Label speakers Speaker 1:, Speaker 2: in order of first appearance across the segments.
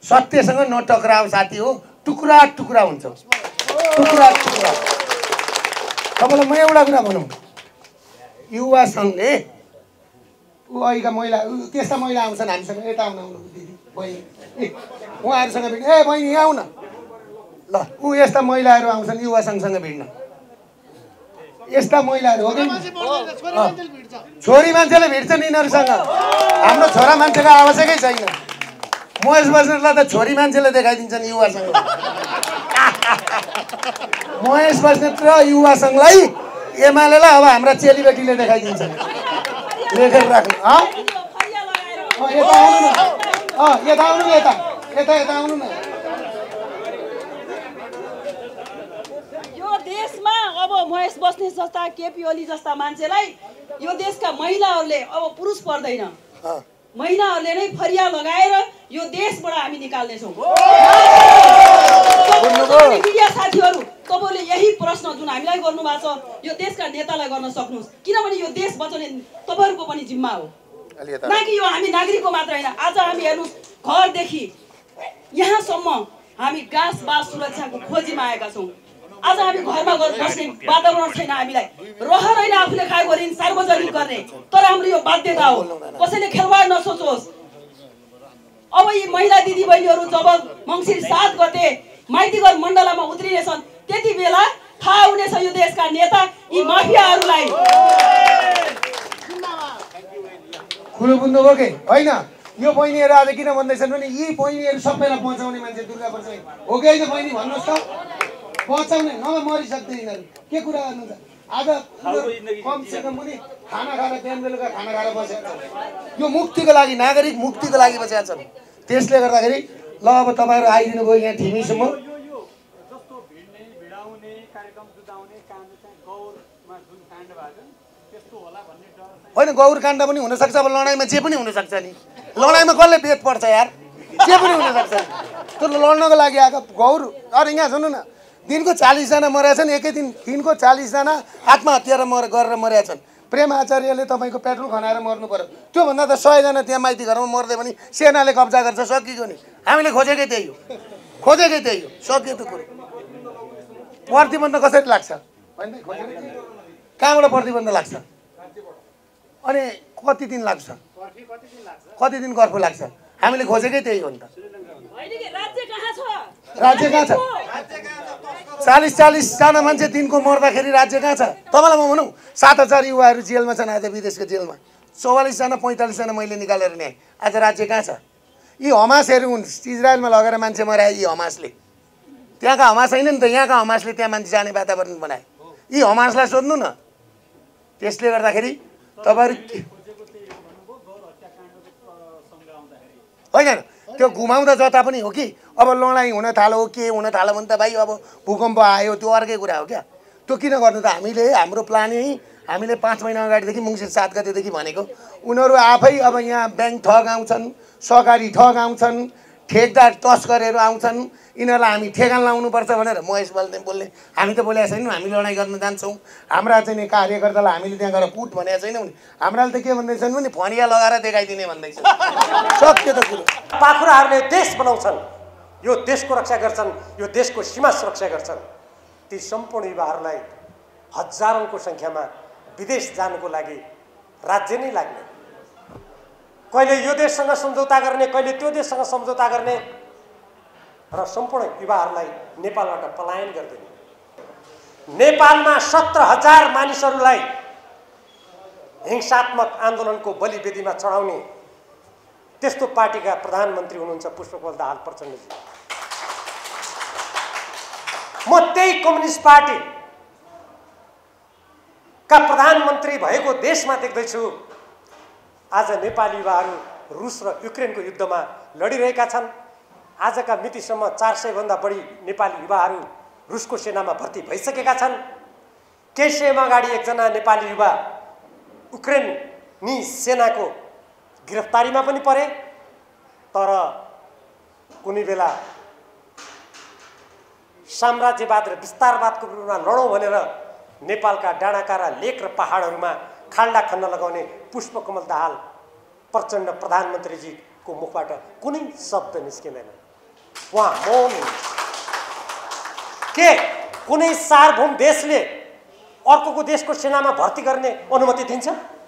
Speaker 1: सत्यसँग नटक्राउ साथी हो, टुक्रा टुक्रा हुन्छ, टुक्रा टुक्रा। तपाईँलाई म एउटा कुरा भनौँ, युवा सङ्घले अहिलेका महिला त्यस्ता महिला आउँछन् हामीसँग, यता आउनु दिदी बहिनी उहाँहरूसँग भिड्नु, ए बहिनी यहाँ आउन ल, यस्ता महिलाहरू आउँछन् युवा सङ्घसँग भिड्न। यस्ता महिलाहरू हो कि छोरी मान्छेले भिड्छन् यिनीहरूसँग। हाम्रो छोरा मान्छेको आवश्यकै छैन। महेश बस्नेतलाई त छोरी मान्छेले देखाइदिन्छन् युवा सङ्घ। महेश बस्नेत र युवा सङ्घलाई एमालेलाई अब हाम्रा चेलीबेटीले देखाइदिन्छन्। लेखेर राख्नु। यता आउनु न, यता आउनु न, यता यता यता आउनु न।
Speaker 2: यो देशमा अब महेश बस्नेत जस्ता, केपी ओली जस्ता मान्छेलाई यो देशका महिलाहरूले अब पुरुष पर्दैन, महिलाहरूले नै फरिया लगाएर यो देशबाट हामी निकाल्नेछौँ। मिडिया साथीहरू, तपाईँले यही प्रश्न जुन हामीलाई गर्नुभएको छ यो देशका नेतालाई गर्न सक्नुहोस्, किनभने यो देश बचाउने तपाईँहरूको पनि जिम्मा हो, न कि यो हामी नागरिकको मात्र होइन। आज हामी हेर्नुहोस्, घरदेखि यहाँसम्म हामी गाँस बास सुरक्षाको खोजीमा आएका छौँ। आज हामी घरमा बस्ने वातावरण छैन, हामीलाई रहर होइन आफूले खाएको ऋण सार्वजनिक गर्ने, तर हाम्रो यो बाध्यता हो। कसैले खेलवाड नसोचोस्। अब यी महिला दिदी बहिनीहरू जब मङ्सिर 7 गते माइतीघर मण्डलामा उत्रिनेछन् त्यति बेला थाहा हुनेछ यो देशका नेता यी माफियाहरूलाई।
Speaker 1: कुरो बुझ्नुभयो कि होइन? यो बहिनीहरू आज किन भन्दैछन् भने यी बहिनीहरू सबैलाई बचाउने मान्छे दुर्गा प्रसाद हो कि होइन? बहिनी भन्नुहोस् त, बचाउने नभए मरिसक्दैन यिनीहरू। के कुरा गर्नुहुन्छ? आज कमसेकम पनि खाना खाएर बिहान बेलुका खाना खाएर बसेका छन्। यो मुक्तिको लागि, नागरिक मुक्तिको लागि बसेका छन्। त्यसले गर्दाखेरि ल अब तपाईँहरू आइदिनु भयो यहाँ ठिमीसम्म। होइन, गौर काण्ड पनि हुनसक्छ, अब लडाइँमा जे पनि हुनसक्छ नि। लडाइँमा कसले बेद पर्छ यार? जे पनि हुनसक्छ। त्यो लड्नको लागि आएको गौर। अरे यहाँ सुन्नु न, दिनको 40 जना मरेका छन्, एकै दिनको 40 जना आत्महत्या गरेर मरेका छन्। प्रेम आचार्यले तपाईँको पेट्रोल खनाएर मर्नु पर्यो। त्योभन्दा त 100 जना त्यहाँ माइती घरमा मर्दै पनि सेनाले कब्जा गर्छ, सकियो नि। हामीले खोजेकै त्यही हो, खोजेकै त्यही हो, सक्यो त्यो कुरो। प्रतिबन्ध कसरी लाग्छ? कहाँबाट प्रतिबन्ध लाग्छ? अनि कति दिन लाग्छ? कति दिन गर्फो लाग्छ? हामीले खोजेकै त्यही हो नि त। राज्य कहाँ छ? 40 जना मान्छे दिनको मर्दाखेरि राज्य कहाँ छ? तपाईँलाई म भनौँ, 7000 युवाहरू जेलमा छन् आज, विदेशको जेलमा। 44 जना 45 जना मैले निकालेर ल्याएँ। आज राज्य कहाँ छ? यी हमासहरू हुन्, इजरायलमा लगेर मान्छे मराए यी हमासले। त्यहाँका हमास होइन नि त, यहाँका हमासले त्यहाँ मान्छे जाने वातावरण बनाए। यी हमासलाई सोध्नु न। त्यसले गर्दाखेरि तपाईँहरू होइन, त्यो घुमाउँदा जता पनि हो कि अब लडाइँ हुन थाल्यो, के हुन थाल्यो भने त भाइ अब भूकम्प आयो, त्यो अर्कै कुरा हो क्या। त्यो किन गर्नु त? हामीले हाम्रो प्लानै हामीले 5 महिना अगाडिदेखि मङ्सिर 7 गतेदेखि भनेको। उनीहरू आफै अब यहाँ ब्याङ्क ठग आउँछन्, सहकारी ठग आउँछन्, ठेकदार तस्करहरू आउँछन्, यिनीहरूलाई हामी ठेगान लाउनुपर्छ भनेर महेश बोल्ने। हामी त बोलेका छैनौँ, हामी लडाइँ गर्न जान्छौँ। हाम्रा चाहिँ कार्यकर्तालाई हामीले त्यहाँ गएर कुट भनेका छैनौँ नि। हाम्राले त के भन्दैछन् भने फनिया लगाएर देखाइदिने भन्दैछन्। सक्यो त कुरो।
Speaker 3: पाखुराहरूले देश बनाउँछन्, यो देशको रक्षा गर्छन्, यो देशको सीमा सुरक्षा गर्छन्। ती सम्पूर्ण युवाहरूलाई हजारौँको सङ्ख्यामा विदेश जानुको लागि राज्य नै लाग्ने, कहिले यो देशसँग सम्झौता गर्ने, कहिले त्यो देशसँग सम्झौता गर्ने, र सम्पूर्ण युवाहरूलाई नेपालबाट पलायन गरिदिने। नेपालमा 17,000 मानिसहरूलाई हिंसात्मक आन्दोलनको बलिवेदीमा चढाउने त्यस्तो पार्टीका प्रधानमन्त्री हुनुहुन्छ पुष्पकमल दाहाल प्रचण्डजी। म त्यही कम्युनिस्ट पार्टीका प्रधानमन्त्री भएको देशमा देख्दैछु आज नेपाली युवाहरू रुस र युक्रेनको युद्धमा लडिरहेका छन्। आजका मितिसम्म 400 भन्दा बढी नेपाली युवाहरू रुसको सेनामा भर्ती भइसकेका छन्। केही समय अगाडि एकजना नेपाली युवा उक्रेनी सेनाको गिरफ्तारीमा पनि परे। तर कुनै बेला साम्राज्यवाद र विस्तारवादको विरुद्धमा लडौँ भनेर नेपालका डाँडाकाँडा लेक र पहाडहरूमा खाल्डा खन्न लगाउने पुष्पकमल दाहाल प्रचण्ड प्रधानमन्त्रीजीको मुखबाट कुनै शब्द निस्किँदैन। उहाँ मौन हुनुहुन्छ। के कुनै सार्वभौम देशले अर्को देशको सेनामा भर्ती गर्ने अनुमति दिन्छ?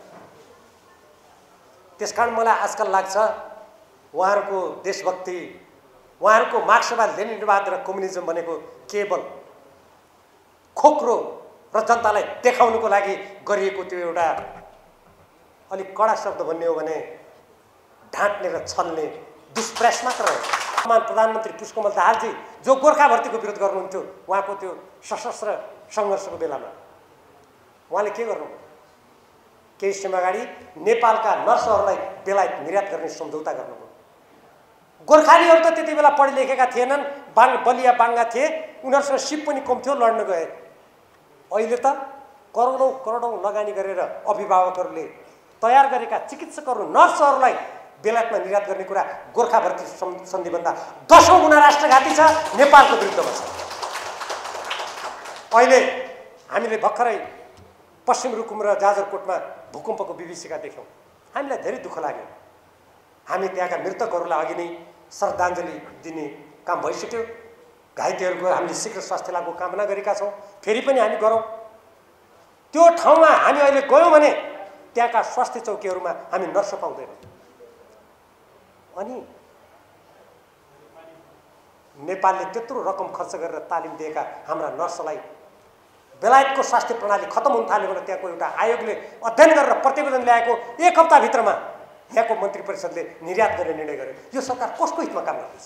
Speaker 3: त्यसकारण मलाई आजकल लाग्छ उहाँहरूको देशभक्ति, उहाँहरूको मार्क्सवाद लेनिनवाद र कम्युनिजम भनेको केवल खोक्रो र जनतालाई देखाउनुको लागि गरिएको त्यो एउटा अलिक कडा शब्द भन्ने हो भने ढाँट्ने र छल्ने दुष्प्रयास मात्र हो। प्रधानमन्त्री पुष्पकमल दाहालजी जो गोर्खा भर्तीको विरोध गर्नुहुन्थ्यो उहाँको त्यो सशस्त्र सङ्घर्षको बेलामा उहाँले के गर्नुभयो? केही समय अगाडि नेपालका नर्सहरूलाई बेलायत निर्यात गर्ने सम्झौता गर्नुभयो। गोर्खालीहरू त त्यति बेला पढे लेखेका थिएनन्, बलिया बाङ्गा थिए, उनीहरूसँग सिप पनि कम थियो, लड्न गए। अहिले त करोडौँ करोडौँ लगानी गरेर अभिभावकहरूले तयार गरेका चिकित्सकहरू नर्सहरूलाई बेलायतमा निर्यात गर्ने कुरा गोर्खा भर्ती सन्धिभन्दा 10औं गुणा राष्ट्रघाती छ, नेपालको विरुद्धमा छ। अहिले हामीले भर्खरै पश्चिम रुकुम र जाजरकोटमा भूकम्पको विभीषिका देख्यौँ। हामीलाई धेरै दुःख लाग्यो। हामी त्यहाँका मृतकहरूलाई अघि नै श्रद्धाञ्जली दिने काम भइसक्यो। घाइतेहरूको हामीले शीघ्र स्वास्थ्य लाभको कामना गरेका छौँ, फेरि पनि हामी गरौँ। त्यो ठाउँमा हामी अहिले गयौँ भने त्यहाँका स्वास्थ्य चौकीहरूमा हामी नर्स पाउँदैनौँ। अनि नेपालले त्यत्रो रकम खर्च गरेर तालिम दिएका हाम्रा नर्सलाई बेलायतको स्वास्थ्य प्रणाली खत्तम हुन थाल्यो भने त्यहाँको एउटा आयोगले अध्ययन गरेर प्रतिवेदन ल्याएको 1 हप्ताभित्रमा यहाँको मन्त्री परिषदले निर्यात गर्ने निर्णय गर्यो। यो सरकार कसको हितमा काम गर्दैछ?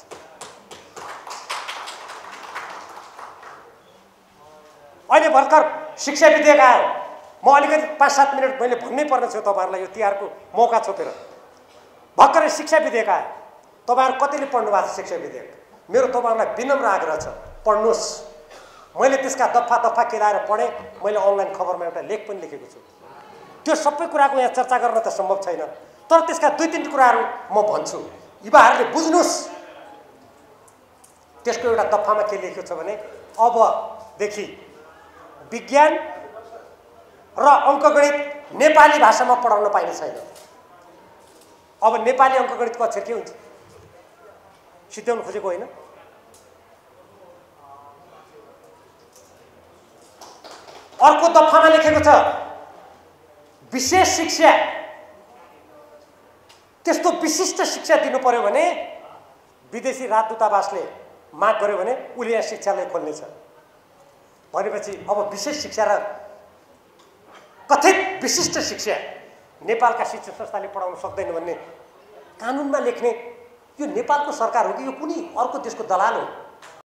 Speaker 3: अहिले भर्खर शिक्षा विधेयक आयो। म अलिकति 5-7 मिनट मैले भन्नै पर्ने छ तपाईँहरूलाई, यो तिहारको मौका छोपेर। भर्खरै शिक्षा विधेयक आयो। तपाईँहरू कतिले पढ्नु भएको छ शिक्षा विधेयक? मेरो तपाईँहरूलाई विनम्र आग्रह छ, पढ्नुहोस्। मैले त्यसका दफा दफा केलाएर पढेँ। मैले अनलाइन खबरमा एउटा लेख पनि लेखेको छु। त्यो सबै कुराको यहाँ चर्चा गर्न त सम्भव छैन, तर त्यसका 2-3 कुराहरू म भन्छु, युवाहरूले बुझ्नुहोस्। त्यसको एउटा दफामा के लेखेको छ भने अबदेखि विज्ञान र अङ्कगणित नेपाली भाषामा पढाउन पाइने छैन। अब नेपाली अङ्कगणितको अक्षर के हुन्छ? सिद्ध्याउनु खोजेको होइन। अर्को दफामा लेखेको छ विशेष शिक्षा, त्यस्तो विशिष्ट शिक्षा दिनु पर्यो भने विदेशी राजदूतावासले माग गर्यो भने उसले यहाँ शिक्षालय खोल्नेछ। भनेपछि अब विशेष शिक्षा र कथित विशिष्ट शिक्षा नेपालका शिक्षण संस्थाले पढाउन सक्दैन भन्ने कानुनमा लेख्ने यो नेपालको सरकार हो कि यो कुनै अर्को देशको दलाल हो?